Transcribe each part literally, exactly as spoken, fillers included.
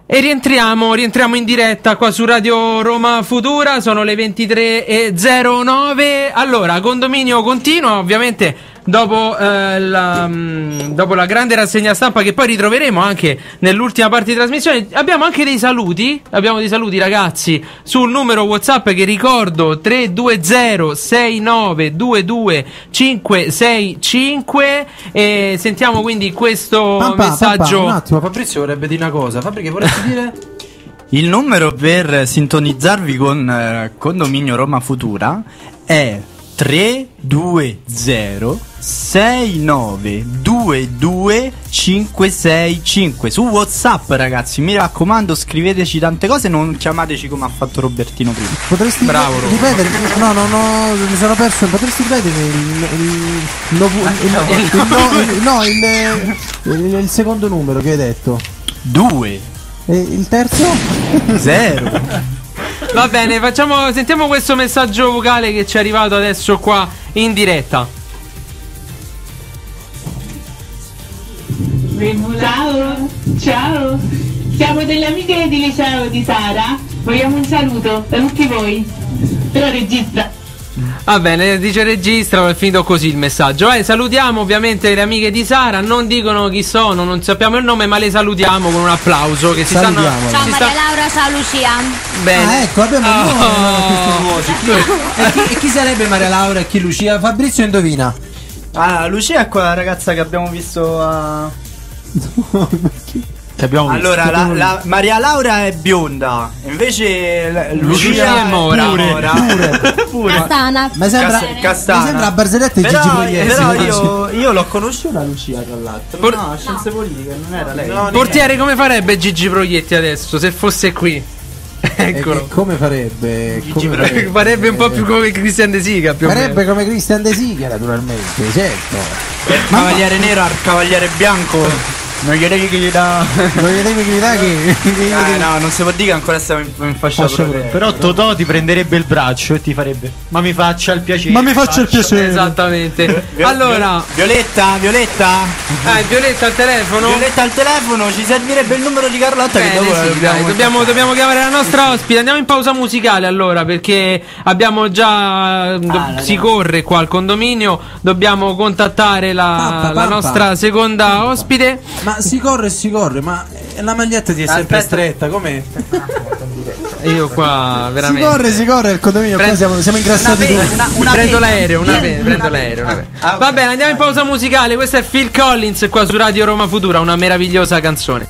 E rientriamo, rientriamo in diretta qua su Radio Roma Futura, sono le ventitré e zero nove. Allora, condominio continua, ovviamente dopo, eh, la, mh, dopo la grande rassegna stampa che poi ritroveremo anche nell'ultima parte di trasmissione. Abbiamo anche dei saluti, abbiamo dei saluti ragazzi sul numero WhatsApp che ricordo tre due zero sei nove due due cinque sei cinque. E sentiamo quindi questo Pampa, messaggio. Pampa, un attimo, Fabrizio vorrebbe dire una cosa. Fabri, che vorresti dire? Il numero per sintonizzarvi con eh, Condominio Roma Futura è tre due zero sei nove due due cinque sei cinque. Su WhatsApp, ragazzi, mi raccomando, scriveteci tante cose, non chiamateci come ha fatto Robertino prima. Potresti Bravo, ripetere? No, no, no, mi sono perso. Potresti ripetere il, il, il, no, il, no, il, no, il, il, il secondo numero che hai detto? due E il terzo? zero. Va bene, facciamo, sentiamo questo messaggio vocale che ci è arrivato adesso qua in diretta. Ciao, ciao, siamo delle amiche di liceo di Sara, vogliamo un saluto da tutti voi, però registra. Va bene, dice registra, è finito così il messaggio. Eh, salutiamo ovviamente le amiche di Sara, non dicono chi sono, non sappiamo il nome, ma le salutiamo con un applauso che si stanno. Salutiamola. Ciao si Maria sta- Laura, ciao Lucia. Bene. Ah, ecco, abbiamo il nome, Oh. no, questi vuoti. E chi, e chi sarebbe Maria Laura e chi Lucia? Fabrizio indovina. Ah, Lucia è quella ragazza che abbiamo visto a... Che abbiamo visto. Allora, la, la Maria Laura è bionda, invece la- Lucia Lucia è mora. Pure. Pure. Castana. Mi sembra, Cas- castana. mi sembra Barzelletta e Gigi Però, Proietti. però io, io l'ho conosciuta Lucia, tra l'altro. Por- no, scienze politiche, non era lei. Portiere, come farebbe Gigi Proietti adesso se fosse qui? E Eccolo. che come farebbe? Come farebbe? Farebbe un po' più come Christian De Sica, più o Farebbe meno. come Christian De Sica, naturalmente, certo. Cavaliere nero al cavaliere bianco. Non gli devi gridare. Non gli devi gridare che... Eh no, non si può dire che ancora stiamo in, in fascia Fascia proprio. Però Totò ti prenderebbe il braccio e ti farebbe: ma mi faccia il piacere. Ma mi faccia il piacere. Esattamente. Vio- Allora, Violetta, Violetta. eh, Violetta al telefono. Violetta al telefono, ci servirebbe il numero di Carlotta che Bene, dopo sì, dai, dobbiamo, dobbiamo chiamare la nostra ospite. Andiamo in pausa musicale allora, perché abbiamo già do- Ah, si corre qua al condominio. Dobbiamo contattare la, Pampa, la pampa. nostra seconda ospite. Ma si corre e si corre, ma la maglietta ti è sempre Aspetta. stretta, com'è? E io qua Si veramente corre, si corre, il condominio, qua Prend- siamo, siamo ingrassati Una tutti. pe- una- una prendo penna. l'aereo, una Io- pe- prendo l'aereo. una pe- Ah, ok. Va bene, andiamo in pausa musicale. Questo è Phil Collins qua su Radio Roma Futura, una meravigliosa canzone.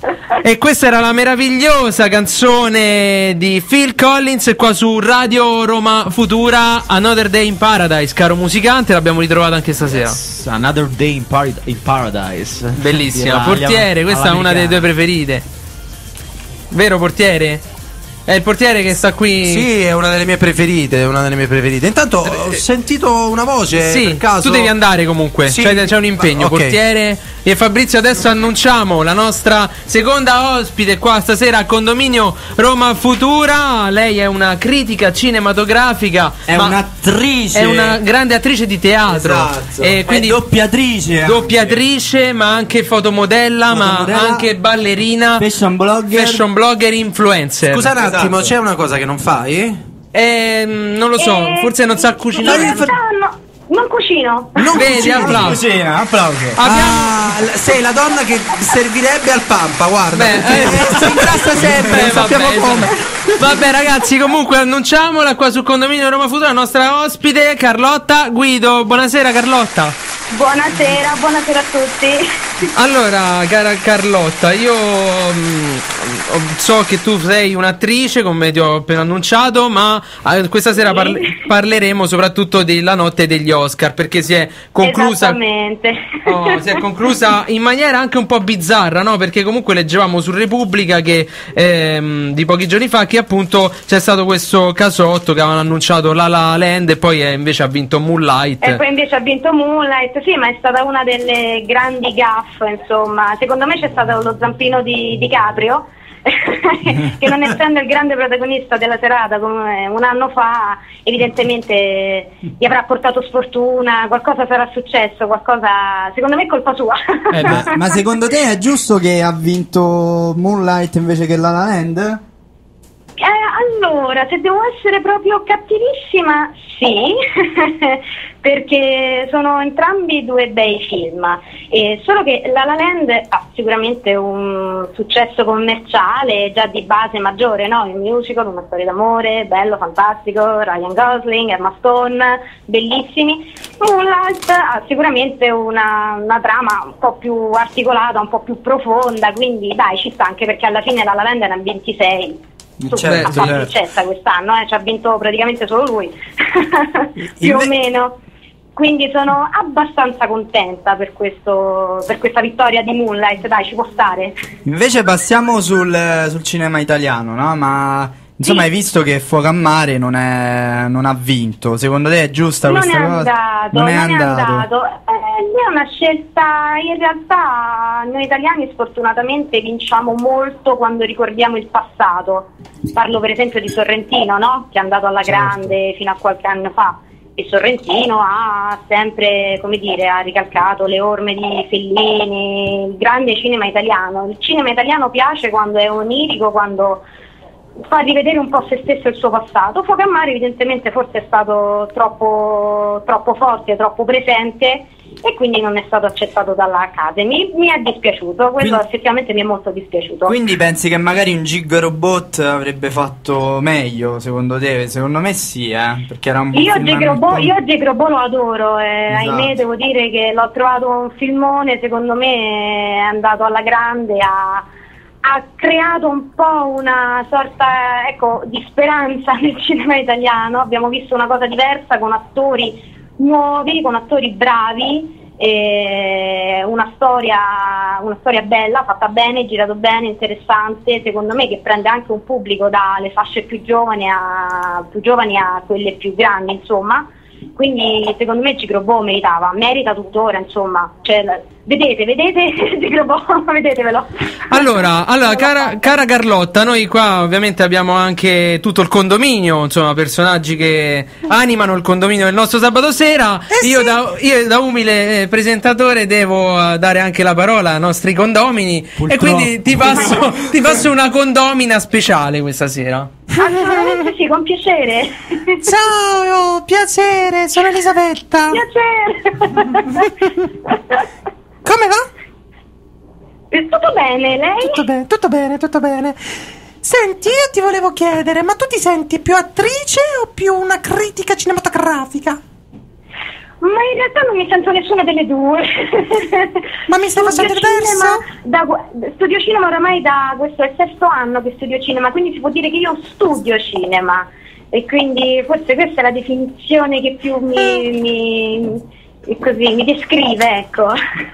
E questa era la meravigliosa canzone di Phil Collins qua su Radio Roma Futura, Another Day in Paradise, caro musicante, l'abbiamo ritrovata anche stasera. Yes, Another Day in, Par- in Paradise. Bellissima, Dirà, portiere, questa è una delle tue preferite. Vero portiere? È il portiere che sta qui. Sì, è una delle mie preferite, è una delle mie preferite. Intanto ho sentito una voce, sì, per caso. tu devi andare comunque, Sì. cioè, c'è un impegno, Okay. portiere. E Fabrizio, adesso annunciamo la nostra seconda ospite qua stasera al condominio Roma Futura. Lei è una critica cinematografica, È ma un'attrice. è una grande attrice di teatro. Esatto. E quindi è doppiatrice. anche. doppiatrice, ma anche fotomodella, Fotomodella, ma anche ballerina, Fashion blogger. fashion blogger, influencer. Scusa un attimo, Esatto. c'è una cosa che non fai? Ehm, non lo so, Eh, forse non sa In cucinare. realtà no, non cucino. Non Vedi, cucini. applauso. Cucina, applauso. Abbiamo Ah, l- sei la donna che servirebbe al Pampa, guarda. Beh, perché eh, si ingrassa sempre, Eh, non sappiamo vabbè, come. Vabbè ragazzi, comunque annunciamola qua sul condominio Roma Futura, la nostra ospite Carlotta Guido. Buonasera Carlotta. Buonasera, buonasera a tutti. Allora, cara Carlotta, io mh, so che tu sei un'attrice, come ti ho appena annunciato, ma eh, questa sera parle- parleremo soprattutto della notte degli Oscar, perché si è conclusa. Esattamente. Oh, si è conclusa in maniera anche un po' bizzarra, no? Perché comunque leggevamo su Repubblica che ehm, di pochi giorni fa che appunto c'è stato questo casotto che avevano annunciato La La Land e poi eh, invece ha vinto Moonlight. E poi invece ha vinto Moonlight, sì, ma è stata una delle grandi gaffe, insomma. Secondo me c'è stato lo zampino di DiCaprio, che non essendo il grande protagonista della serata come un anno fa, evidentemente gli avrà portato sfortuna, qualcosa sarà successo, qualcosa, secondo me è colpa sua. Eh beh. Ma secondo te è giusto che ha vinto Moonlight invece che La La Land? Eh, allora, se devo essere proprio cattivissima, sì, perché sono entrambi due bei film, eh, solo che La La Land ha sicuramente un successo commerciale già di base maggiore, no? Il musical, una storia d'amore, bello, fantastico, Ryan Gosling, Emma Stone, bellissimi. Moonlight ha sicuramente una, una trama un po' più articolata, un po' più profonda, quindi dai, ci sta, anche perché alla fine La La Land ne ha ventisei. Su, Certo, ha fatto certo. successa quest'anno, eh, ci ha vinto praticamente solo lui, più Inve- o meno. Quindi sono abbastanza contenta per questo, per questa vittoria di Moonlight, dai, ci può stare. Invece passiamo sul, sul cinema italiano, no? Ma insomma, Sì. hai visto che Fuoco a Mare non, è, non ha vinto. Secondo te è giusta Non è questa cosa? andato, non è andato. Eh, è una scelta, in realtà noi italiani sfortunatamente vinciamo molto quando ricordiamo il passato. Parlo per esempio di Sorrentino, no? Che è andato alla grande fino a qualche anno fa. E Sorrentino ha sempre, come dire, ha ricalcato le orme di Fellini, il grande cinema italiano. Il cinema italiano piace quando è onirico, quando fa rivedere un po' se stesso e il suo passato. Fuoco a Mare evidentemente forse è stato troppo, troppo forte, troppo presente e quindi non è stato accettato dalla Academy. Mi è dispiaciuto, quello Quindi- effettivamente mi è molto dispiaciuto. Quindi pensi che magari un Gig Robot avrebbe fatto meglio, secondo te? Secondo me sì, eh, perché era un Io film Jake Robot, molto- io Jake Robot lo adoro, eh, Esatto. ahimè devo dire che l'ho trovato un filmone, secondo me è andato alla grande, ha, ha creato un po' una sorta, ecco, di speranza nel cinema italiano. Abbiamo visto una cosa diversa con attori nuovi, con attori bravi, eh, una storia una storia bella, fatta bene, girato bene, interessante, secondo me, che prende anche un pubblico dalle fasce più giovani a, più giovani a quelle più grandi, insomma. Quindi secondo me Gigrobò meritava, merita tuttora, insomma. Cioè, vedete, vedete Gigrobò, vedetevelo. Allora, allora cara, cara Carlotta, noi qua ovviamente abbiamo anche tutto il condominio, insomma, personaggi che animano il condominio del nostro sabato sera. io, da, io da umile eh, presentatore devo eh, dare anche la parola ai nostri condomini e quindi ti passo, ti passo una condomina speciale questa sera. Assolutamente sì, con piacere. Ciao, piacere, sono Elisabetta. Piacere. Come va? Tutto bene, lei? Tutto bene, tutto bene, tutto bene. Senti, io ti volevo chiedere, ma tu ti senti più attrice o più una critica cinematografica? Ma in realtà non mi sento nessuna delle due. Ma mi stai facendo il verso? Da, studio cinema oramai da questo è il sesto anno che studio cinema, quindi si può dire che io studio cinema e quindi forse questa è la definizione che più mi, mi così mi descrive, ecco.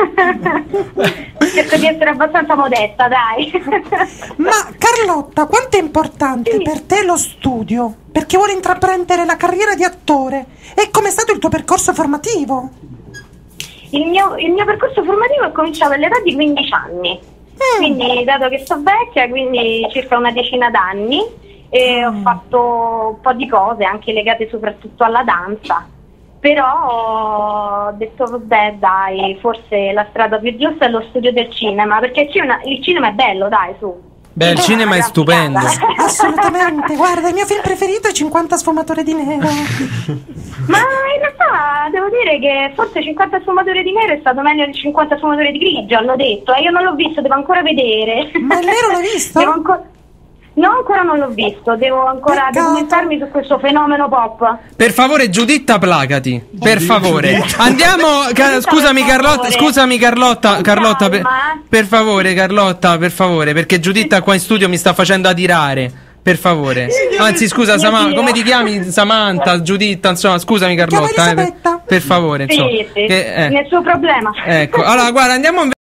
Cerco di essere abbastanza modesta, dai. Ma Carlotta, quanto è importante sì. per te lo studio? Perché vuoi intraprendere la carriera di attore? E com'è stato il tuo percorso formativo? Il mio, il mio percorso formativo è cominciato all'età di quindici anni. Mm. Quindi, dato che sto vecchia, quindi circa una decina d'anni, e mm. ho fatto un po' di cose, anche legate soprattutto alla danza. Però ho detto vabbè dai, forse la strada più giusta è lo studio del cinema, perché il cinema, il cinema è bello, dai, su. Beh, il cinema è stupendo. Assolutamente, guarda, il mio film preferito è cinquanta sfumature di nero. Ma in realtà devo dire che forse cinquanta sfumature di nero è stato meglio di cinquanta sfumature di grigio, hanno detto, e io non l'ho visto, devo ancora vedere. Ma il nero l'hai visto? Devo ancora... No, ancora non l'ho visto, devo ancora Peccato. documentarmi su questo fenomeno pop. Per favore, Giuditta, placati. Per favore. Andiamo, ca- scusami Carlotta, scusami Carlotta, Carlotta per, per favore, Carlotta, per favore, perché Giuditta qua in studio mi sta facendo adirare. Per favore. Anzi, scusa, Samantha, come ti chiami? Samantha, Giuditta, insomma, scusami Carlotta, eh, per, per favore, insomma. Sì, sì, che, eh. nessun problema. Ecco, allora guarda, andiamo